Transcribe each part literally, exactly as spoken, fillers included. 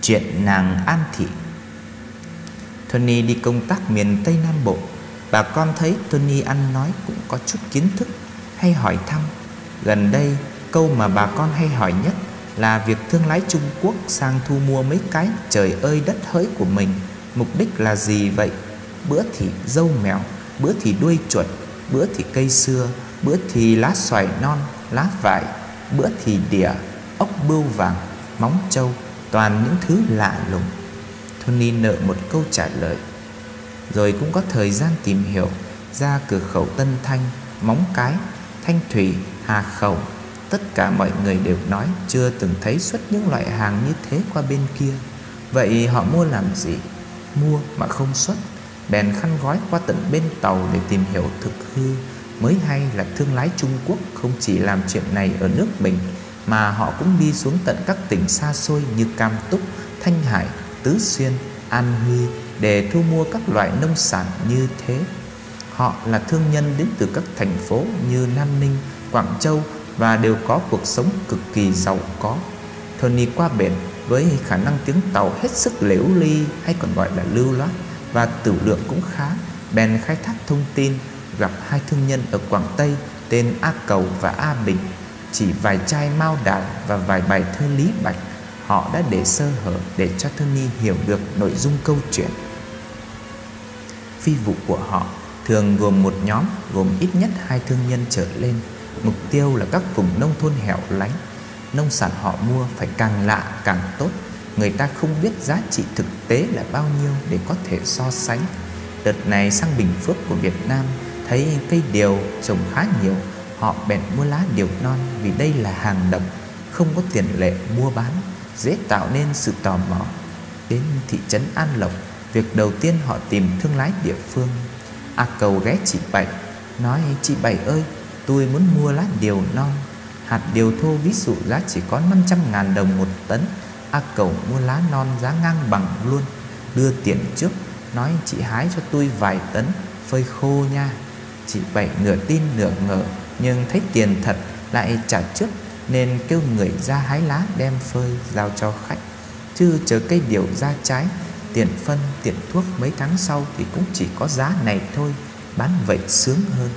Chuyện nàng An Thị. Tony đi công tác miền Tây Nam Bộ. Bà con thấy Tony ăn nói cũng có chút kiến thức, hay hỏi thăm. Gần đây, câu mà bà con hay hỏi nhất là việc thương lái Trung Quốc sang thu mua mấy cái trời ơi đất hỡi của mình. Mục đích là gì vậy? Bữa thì dâu mèo, bữa thì đuôi chuột, bữa thì cây sưa, bữa thì lá xoài non, lá vải, bữa thì đỉa, ốc bươu vàng, móng trâu, toàn những thứ lạ lùng. Tony nợ một câu trả lời. Rồi cũng có thời gian tìm hiểu. Ra cửa khẩu Tân Thanh, Móng Cái, Thanh Thủy, Hà Khẩu, tất cả mọi người đều nói chưa từng thấy xuất những loại hàng như thế qua bên kia. Vậy họ mua làm gì? Mua mà không xuất, bèn khăn gói qua tận bên tàu để tìm hiểu thực hư. Mới hay là thương lái Trung Quốc không chỉ làm chuyện này ở nước mình, mà họ cũng đi xuống tận các tỉnh xa xôi như Cam Túc, Thanh Hải, Tứ Xuyên, An Huy để thu mua các loại nông sản như thế. Họ là thương nhân đến từ các thành phố như Nam Ninh, Quảng Châu và đều có cuộc sống cực kỳ giàu có. Tony qua bển với khả năng tiếng tàu hết sức lễu ly, hay còn gọi là lưu loát, và tửu lượng cũng khá, bèn khai thác thông tin. Gặp hai thương nhân ở Quảng Tây tên A Cầu và A Bình. Chỉ vài chai mao đài và vài bài thơ Lý Bạch, họ đã để sơ hở để cho Tony hiểu được nội dung câu chuyện. Phi vụ của họ thường gồm một nhóm gồm ít nhất hai thương nhân trở lên. Mục tiêu là các vùng nông thôn hẻo lánh. Nông sản họ mua phải càng lạ càng tốt. Người ta không biết giá trị thực tế là bao nhiêu để có thể so sánh. Đợt này sang Bình Phước của Việt Nam, thấy cây điều trồng khá nhiều, họ bèn mua lá điều non vì đây là hàng độc, không có tiền lệ mua bán, dễ tạo nên sự tò mò. Đến thị trấn An Lộc, việc đầu tiên họ tìm thương lái địa phương. A Cầu ghé chị Bảy, nói: "Chị Bảy ơi, tôi muốn mua lá điều non. Hạt điều thô ví dụ giá chỉ có năm trăm ngàn đồng một tấn." A Cầu mua lá non giá ngang bằng luôn, đưa tiền trước, nói: "Chị hái cho tôi vài tấn, phơi khô nha." Chị Bảy nửa tin nửa ngờ, nhưng thấy tiền thật lại trả trước, nên kêu người ra hái lá đem phơi giao cho khách. Chứ chờ cây điều ra trái, tiền phân, tiền thuốc mấy tháng sau thì cũng chỉ có giá này thôi, bán vậy sướng hơn.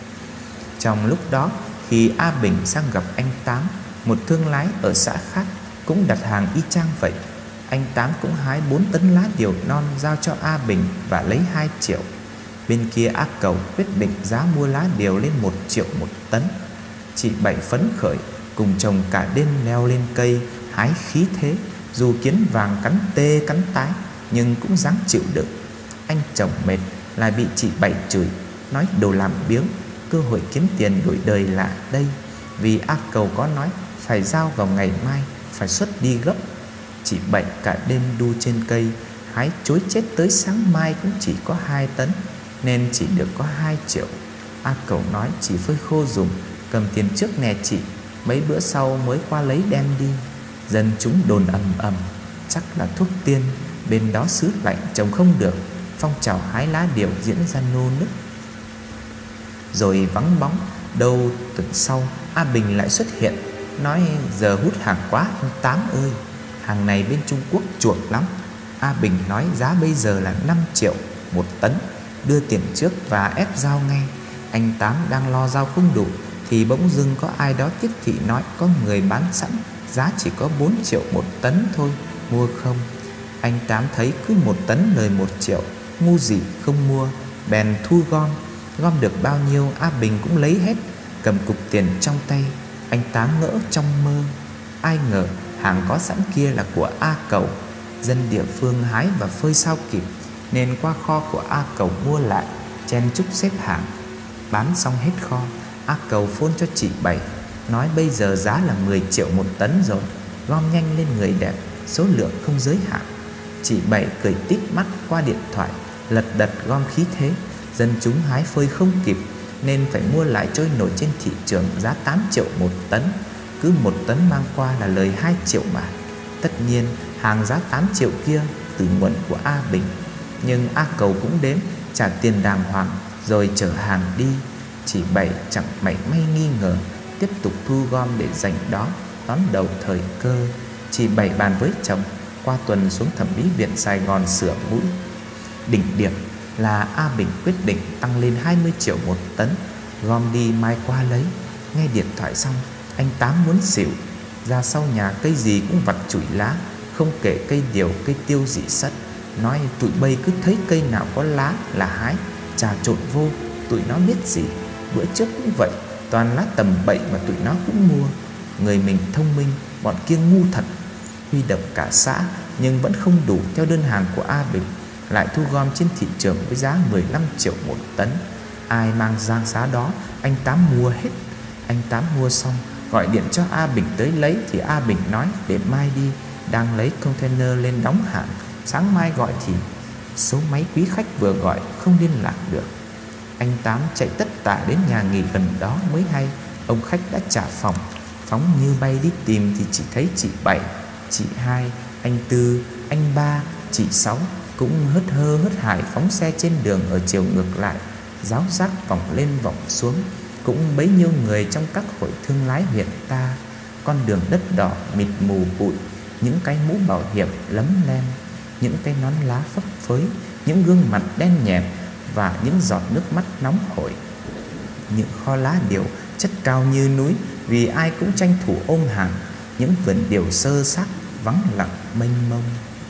Trong lúc đó, khi A Bình sang gặp anh Tám, một thương lái ở xã khác, cũng đặt hàng y chang vậy. Anh Tám cũng hái bốn tấn lá điều non giao cho A Bình và lấy hai triệu. Bên kia A Cầu quyết định giá mua lá điều lên một triệu một tấn. Chị Bảy phấn khởi, cùng chồng cả đêm leo lên cây hái khí thế. Dù kiến vàng cắn tê cắn tái, nhưng cũng dáng chịu đựng. Anh chồng mệt lại bị chị Bảy chửi, nói đồ làm biếng, cơ hội kiếm tiền đổi đời là đây. Vì A Cầu có nói phải giao vào ngày mai, phải xuất đi gấp. Chị Bảy cả đêm đu trên cây hái chối chết tới sáng mai cũng chỉ có hai tấn, nên chỉ được có hai triệu. A Cầu nói chỉ phơi khô dùng, cầm tiền trước nè chị, mấy bữa sau mới qua lấy đem đi. Dân chúng đồn ầm ầm, chắc là thuốc tiên, bên đó xứ lạnh trồng không được, phong trào hái lá điều diễn ra nô nức. Rồi vắng bóng. Đâu tuần sau, A Bình lại xuất hiện, nói: "Giờ hút hàng quá anh Tám ơi, hàng này bên Trung Quốc chuộng lắm." A Bình nói giá bây giờ là năm triệu một tấn, đưa tiền trước và ép giao ngay. Anh Tám đang lo giao không đủ thì bỗng dưng có ai đó tiếp thị nói có người bán sẵn, giá chỉ có bốn triệu một tấn thôi, mua không? Anh Tám thấy cứ một tấn lời một triệu, ngu gì không mua, bèn thu gom. Gom được bao nhiêu A Bình cũng lấy hết, cầm cục tiền trong tay. Anh Tám ngỡ trong mơ. Ai ngờ hàng có sẵn kia là của A Cầu. Dân địa phương hái và phơi sao kịp, nên qua kho của A Cầu mua lại, chen chúc xếp hàng. Bán xong hết kho, A Cầu phone cho chị Bảy, nói bây giờ giá là mười triệu một tấn rồi, gom nhanh lên người đẹp, số lượng không giới hạn. Chị Bảy cười tít mắt qua điện thoại, lật đật gom khí thế. Dân chúng hái phơi không kịp, nên phải mua lại trôi nổi trên thị trường giá tám triệu một tấn. Cứ một tấn mang qua là lời hai triệu bạc. Tất nhiên hàng giá tám triệu kia từ nguồn của A Bình, nhưng A Cầu cũng đến trả tiền đàng hoàng rồi chở hàng đi. Chị Bảy chẳng mảy may nghi ngờ, tiếp tục thu gom để dành đó đón đầu thời cơ. Chị Bảy bàn với chồng: qua tuần xuống thẩm mỹ viện Sài Gòn sửa mũi. Đỉnh điểm là A Bình quyết định tăng lên hai mươi triệu một tấn, gom đi mai qua lấy. Nghe điện thoại xong, anh Tám muốn xỉu. Ra sau nhà cây gì cũng vặt chủi lá, không kể cây điều, cây tiêu dị sất. Nói tụi bay cứ thấy cây nào có lá là hái, trà trộn vô, tụi nó biết gì. Bữa trước cũng vậy, toàn lá tầm bậy mà tụi nó cũng mua. Người mình thông minh, bọn kia ngu thật. Huy động cả xã nhưng vẫn không đủ theo đơn hàng của A Bình, lại thu gom trên thị trường với giá mười lăm triệu một tấn. Ai mang giang giá đó, anh Tám mua hết. Anh Tám mua xong, gọi điện cho A Bình tới lấy thì A Bình nói để mai đi, đang lấy container lên đóng hàng. Sáng mai gọi thì số máy quý khách vừa gọi không liên lạc được. Anh Tám chạy tất tả đến nhà nghỉ gần đó mới hay ông khách đã trả phòng. Phóng như bay đi tìm thì chỉ thấy chị Bảy, chị Hai, anh Tư, anh Ba, chị Sáu cũng hớt hơ hớt hải phóng xe trên đường ở chiều ngược lại, ráo rác vòng lên vòng xuống. Cũng bấy nhiêu người trong các hội thương lái huyện ta. Con đường đất đỏ mịt mù bụi, những cái mũ bảo hiểm lấm lem, những cái nón lá phấp phới, những gương mặt đen nhẹm và những giọt nước mắt nóng hổi. Những kho lá điều chất cao như núi vì ai cũng tranh thủ ôm hàng. Những vườn điều sơ xác vắng lặng mênh mông.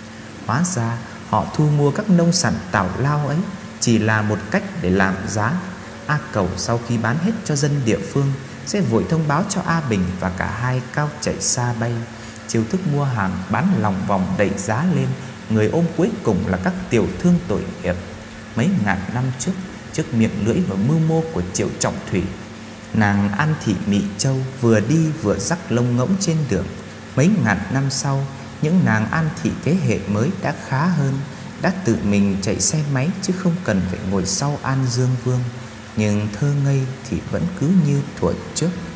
Hóa ra họ thu mua các nông sản tào lao ấy chỉ là một cách để làm giá. A Cầu sau khi bán hết cho dân địa phương sẽ vội thông báo cho A Bình, và cả hai cao chạy xa bay. Chiêu thức mua hàng bán lòng vòng đẩy giá lên, người ôm cuối cùng là các tiểu thương tội nghiệp. Mấy ngàn năm trước, trước miệng lưỡi và mưu mô của Triệu Trọng Thủy, nàng An Thị Mị Châu vừa đi vừa rắc lông ngỗng trên đường. Mấy ngàn năm sau, những nàng An Thị thế hệ mới đã khá hơn, đã tự mình chạy xe máy chứ không cần phải ngồi sau An Dương Vương. Nhưng thơ ngây thì vẫn cứ như thuở trước.